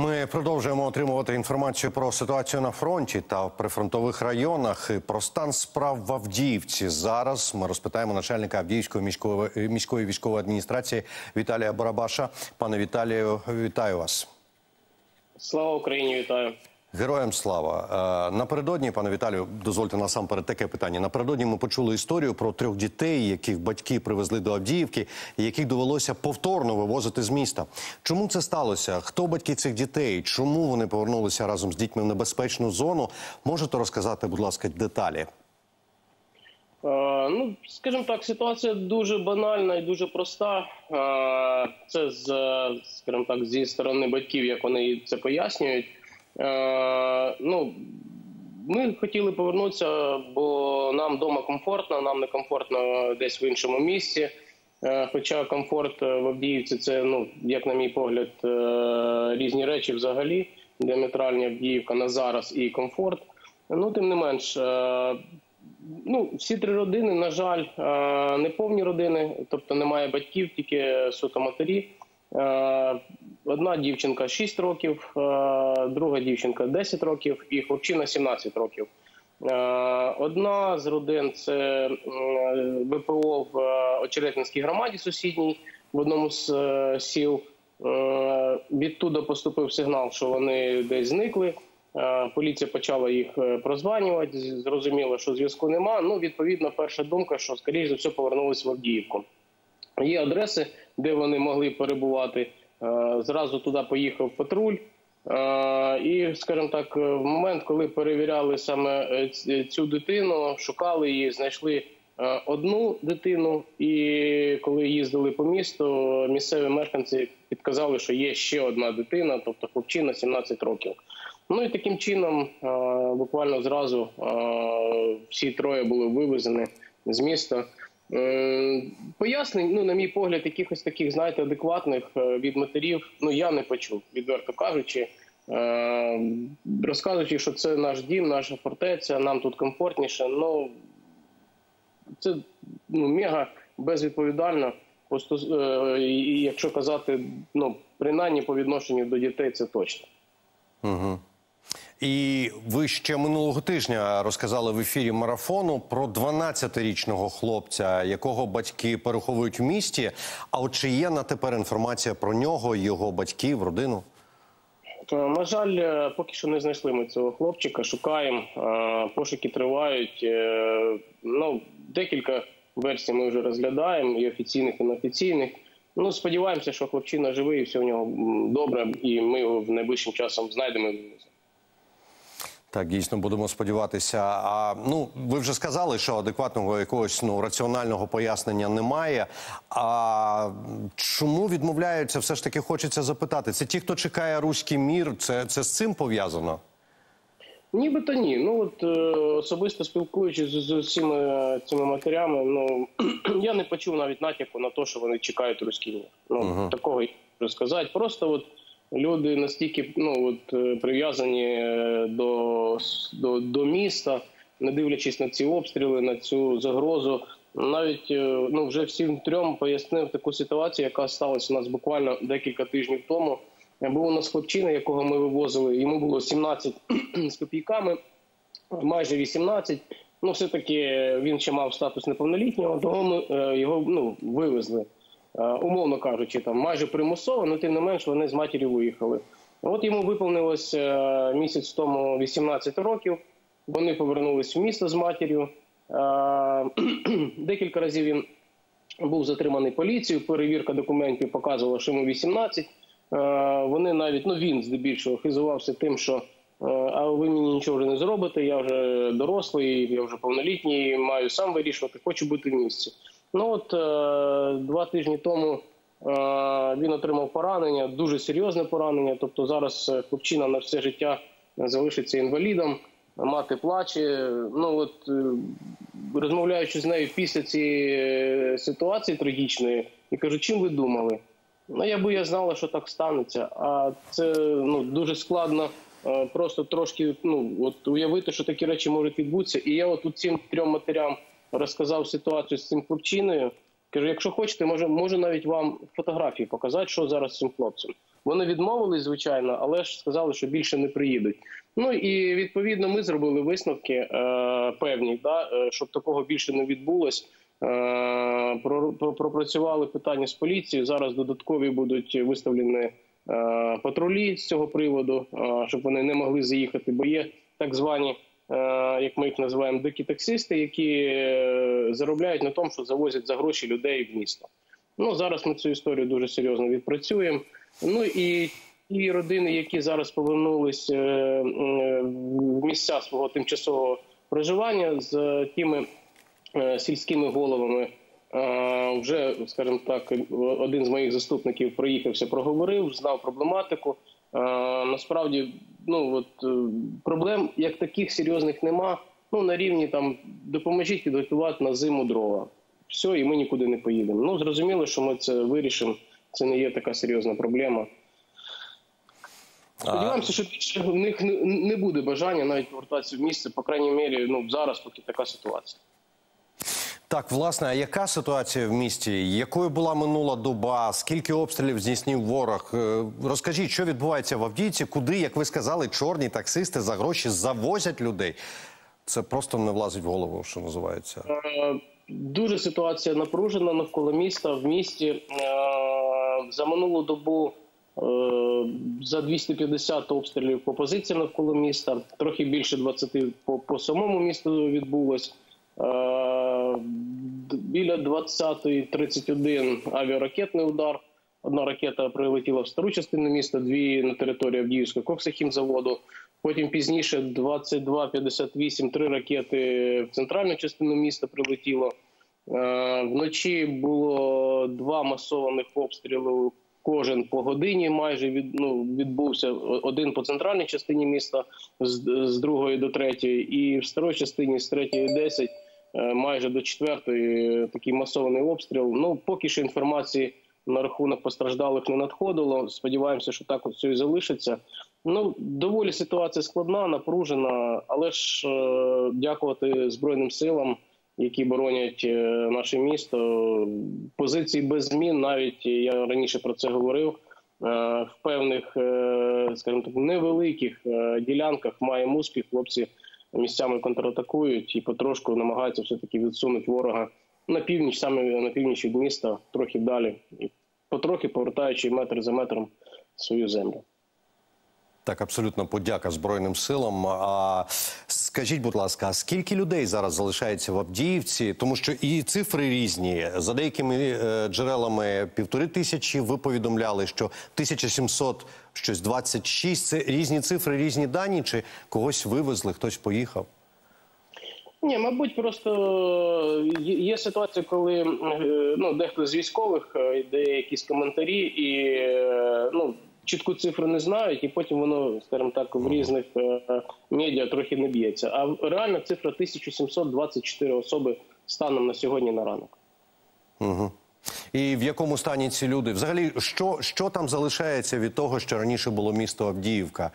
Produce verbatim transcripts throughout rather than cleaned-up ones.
Ми продовжуємо отримувати інформацію про ситуацію на фронті та в прифронтових районах. І про стан справ в Авдіївці. Зараз ми розпитаємо начальника Авдіївської міської, міської військової адміністрації Віталія Барабаша. Пане Віталію, вітаю вас. Слава Україні, вітаю. Героям слава. Напередодні, пане Віталію, дозвольте насамперед таке питання. Напередодні ми почули історію про трьох дітей, яких батьки привезли до Авдіївки, і яких довелося повторно вивозити з міста. Чому це сталося? Хто батьки цих дітей? Чому вони повернулися разом з дітьми в небезпечну зону? Можете розказати, будь ласка, деталі? Е, ну, скажімо так, ситуація дуже банальна і дуже проста. Е, це, з, скажімо так, зі сторони батьків, як вони це пояснюють. Е, ну, ми хотіли повернутися, бо нам вдома комфортно, нам не комфортно десь в іншому місці. Е, хоча комфорт в Авдіївці – це, ну, як на мій погляд, е, різні речі взагалі. Діаметральні Авдіївка на зараз і комфорт. Ну, тим не менш, е, ну, всі три родини, на жаль, е, не повні родини, тобто немає батьків, тільки суто матері. Одна дівчинка шість років, друга дівчинка десять років і хлопчина сімнадцять років. Одна з родин – це ВПО в Очеретинській громаді сусідній, в одному з сіл. Відтуди поступив сигнал, що вони десь зникли. Поліція почала їх прозванювати, зрозуміло, що зв'язку нема. Ну, відповідно, перша думка, що, скоріш за все, повернулися в Авдіївку. Є адреси, де вони могли перебувати. Зразу туди поїхав патруль. І, скажімо так, в момент, коли перевіряли саме цю дитину, шукали її, знайшли одну дитину. І коли їздили по місту, місцеві мешканці підказали, що є ще одна дитина, тобто хлопчина сімнадцять років. Ну і таким чином, буквально зразу всі троє були вивезені з міста. Пояснень, ну, на мій погляд, якихось таких, знаєте, адекватних від матерів, ну, я не почув, відверто кажучи. Розказуючи, що це наш дім, наша фортеця, нам тут комфортніше, ну, це, ну, мега безвідповідально. Просто, і якщо казати, ну, принаймні по відношенню до дітей, це точно. Угу. І ви ще минулого тижня розказали в ефірі марафону про дванадцятирічного хлопця, якого батьки переховують в місті. А от чи є на тепер інформація про нього, його батьків, родину? На жаль, поки що не знайшли ми цього хлопчика, шукаємо, пошуки тривають. Ну, декілька версій ми вже розглядаємо, і офіційних, і неофіційних. Ну, сподіваємося, що хлопчина живий, і все у нього добре, і ми його найближчим часом знайдемо і вивеземо. Так, дійсно, будемо сподіватися. А, ну, ви вже сказали, що адекватного якогось, ну, раціонального пояснення немає. А чому відмовляються, все ж таки хочеться запитати? Це ті, хто чекає руський мір, це, це з цим пов'язано? Нібито ні. Ну, от, особисто спілкуючись з, з усіма цими матерями, ну, я не почув навіть натяку на те, що вони чекають руський мір. Ну, угу. Такого я не можу сказати. Просто от люди настільки, ну, от, прив'язані до, до, до міста, не дивлячись на ці обстріли, на цю загрозу. Навіть, ну, вже всім трьом пояснив таку ситуацію, яка сталася у нас буквально декілька тижнів тому. Був у нас хлопчина, якого ми вивозили, йому було сімнадцять з копійками, майже вісімнадцять. Ну, все-таки він ще мав статус неповнолітнього, тому ми його, ну, вивезли. Умовно кажучи, там майже примусово, але тим не менш вони з матір'ю виїхали. От йому виповнилось місяць тому вісімнадцять років, вони повернулись в місто з матір'ю. Декілька разів він був затриманий поліцією, перевірка документів показувала, що йому вісімнадцять. Вони навіть, ну він здебільшого хизувався тим, що а ви мені нічого вже не зробите, я вже дорослий, я вже повнолітній, маю сам вирішувати, хочу бути в місті. Ну от е, два тижні тому е, він отримав поранення, дуже серйозне поранення, тобто зараз хлопчина на все життя залишиться інвалідом, мати плаче. Ну от, е, розмовляючи з нею після цієї ситуації трагічної, я кажу, чим ви думали? Ну, я би я знала, що так станеться, а це, ну, дуже складно е, просто трошки, ну, от уявити, що такі речі можуть відбутися. І я от цим трьом матерям розказав ситуацію з цим хлопчиною. Кажу, якщо хочете, можу, можу навіть вам фотографії показати, що зараз з цим хлопцем. Вони відмовились, звичайно, але ж сказали, що більше не приїдуть. Ну і відповідно ми зробили висновки е, певні, да, щоб такого більше не відбулось. Е, про, про, пропрацювали питання з поліцією. Зараз додаткові будуть виставлені е, патрулі з цього приводу, е, щоб вони не могли заїхати, бо є так звані, е, як ми їх називаємо, дикі таксисти, які е, заробляють на тому, що завозять за гроші людей в місто. Ну, зараз ми цю історію дуже серйозно відпрацюємо. Ну і ті родини, які зараз повернулись е, е, в місця свого тимчасового проживання з тими е, сільськими головами, е, вже, скажімо так, один з моїх заступників проїхався, проговорив, знав проблематику. Е, насправді, ну, от, е, проблем як таких серйозних нема. Ну, на рівні там допоможіть підготувати на зиму дрова. Все, і ми нікуди не поїдемо. Ну, зрозуміло, що ми це вирішимо. Це не є така серйозна проблема. Сподіваємося, що більше в них не буде бажання навіть повертатися в місце, по крайній мірі, ну, зараз, поки така ситуація. Так, власне, а яка ситуація в місті? Якою була минула доба? Скільки обстрілів здійснив ворог? Розкажіть, що відбувається в Авдіївці? Куди, як ви сказали, чорні таксисти за гроші завозять людей? Це просто не влазить в голову, що називається. Дуже ситуація напружена навколо міста. В місті за минулу добу за двісті п'ятдесят обстрілів по позиціям навколо міста, трохи більше двадцяти по, по самому місту відбулось. Біля двадцятої тридцять один авіаракетний удар. Одна ракета прилетіла в стару частину міста, дві на території Авдіївського коксохімзаводу. Потім пізніше двадцять два п'ятдесят вісім, три ракети в центральну частину міста прилетіло. Вночі було два масованих обстріли, кожен по годині майже від, ну, відбувся. Один по центральній частині міста з, з другої до третьої, і в старій частині з третьої десять майже до четвертої такий масований обстріл. Ну, поки що інформації на рахунок постраждалих не надходило. Сподіваємося, що так от все і залишиться. Ну, доволі ситуація складна, напружена, але ж е, дякувати Збройним силам, які боронять е, наше місто. Позиції без змін, навіть я раніше про це говорив, е, в певних, е, скажімо так, невеликих е, ділянках маємо успіх. Хлопці місцями контратакують і потрошку намагаються все-таки відсунути ворога на північ, саме на північ від міста, трохи далі, і потрохи повертаючи метр за метром свою землю. Так, абсолютно подяка Збройним силам. А скажіть, будь ласка, скільки людей зараз залишається в Авдіївці? Тому що і цифри різні. За деякими е, джерелами півтори тисячі, ви повідомляли, що тисяча сімсот, щось двадцять шість. Це різні цифри, різні дані? Чи когось вивезли, хтось поїхав? Ні, мабуть, просто є ситуація, коли ну, дехто з військових йде якісь коментарі і ну, чітку цифру не знають, і потім воно, скажімо так, в різних медіа трохи не б'ється. А реальна цифра тисяча сімсот двадцять чотири особи станом на сьогодні на ранок. Угу. І в якому стані ці люди? Взагалі, що, що там залишається від того, що раніше було місто Авдіївка?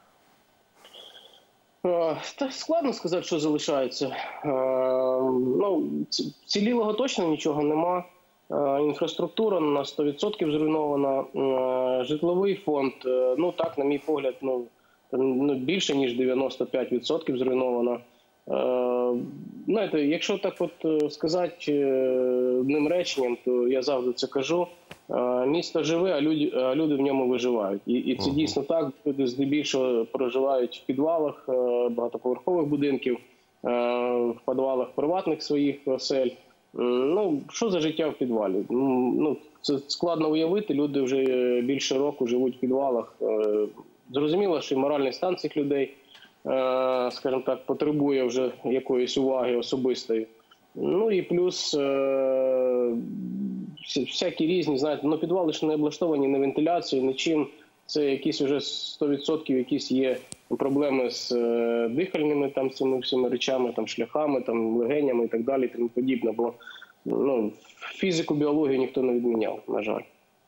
Та складно сказати, що залишається. Ну, цілілого точно нічого нема. Інфраструктура на сто відсотків зруйнована. Житловий фонд, ну так, на мій погляд, ну, ну більше ніж дев'яносто п'ять відсотків зруйновано. Знаєте, якщо так от сказати одним реченням, то я завжди це кажу. Місто живе, а люди, а люди в ньому виживають. І, і це uh-huh. дійсно так. Люди здебільшого проживають в підвалах багатоповерхових будинків, в підвалах приватних своїх осель. Ну, що за життя в підвалі? Ну, це складно уявити. Люди вже більше року живуть в підвалах. Зрозуміло, що і моральний стан цих людей, скажімо так, потребує вже якоїсь уваги особистої. Ну і плюс всякі різні, знаєте, ну підвали ж не облаштовані на вентиляцію, нічим. Це якісь вже сто відсотків якісь є проблеми з е, дихальними там цими всіми речами, там шляхами, там легенями і так далі, і тому подібне. Бо ну, фізику, біологію ніхто не відміняв, на жаль.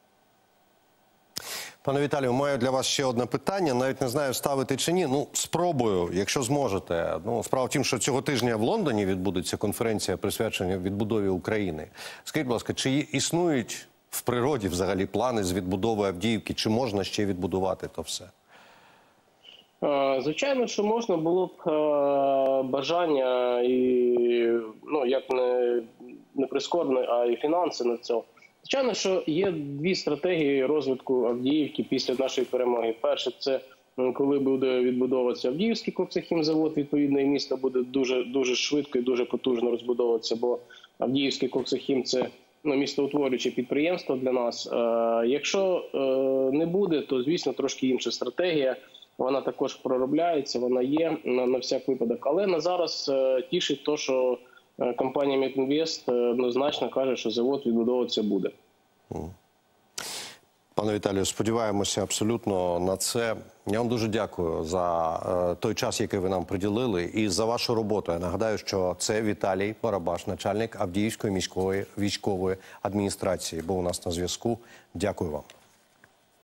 Пане Віталію, маю для вас ще одне питання. Навіть не знаю, ставити чи ні. Ну, спробую, якщо зможете. Ну, справа в тім, що цього тижня в Лондоні відбудеться конференція, присвячена відбудові України. Скажіть, будь ласка, чи існують в природі взагалі плани з відбудови Авдіївки? Чи можна ще відбудувати то все? Е, Звичайно, що можна було б е, бажання і, ну, як не, не прискорбно, а й фінанси на це. Звичайно, що є дві стратегії розвитку Авдіївки після нашої перемоги. Перше, це м, коли буде відбудовуватися Авдіївський коксохімзавод, відповідно, і місто буде дуже, дуже швидко і дуже потужно розбудовуватися, бо Авдіївський коксохім – це, ну, містоутворююче підприємство для нас. Е, якщо е, не буде, то, звісно, трошки інша стратегія. Вона також проробляється, вона є на, на всяк випадок. Але на зараз е, тішить те, що е, компанія Метінвест е, однозначно каже, що завод відбудовуватися буде. Пане Віталію, сподіваємося абсолютно на це. Я вам дуже дякую за е, той час, який ви нам приділили, і за вашу роботу. Я нагадаю, що це Віталій Барабаш, начальник Авдіївської міської військової адміністрації, був у нас на зв'язку. Дякую вам.